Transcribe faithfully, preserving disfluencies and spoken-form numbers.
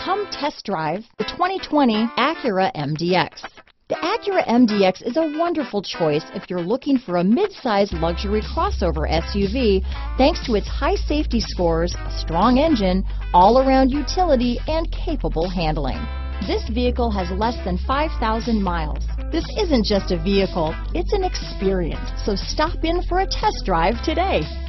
Come test drive the twenty twenty Acura M D X. The Acura M D X is a wonderful choice if you're looking for a mid-size luxury crossover S U V thanks to its high safety scores, strong engine, all-around utility, and capable handling. This vehicle has less than five thousand miles. This isn't just a vehicle, it's an experience, so stop in for a test drive today.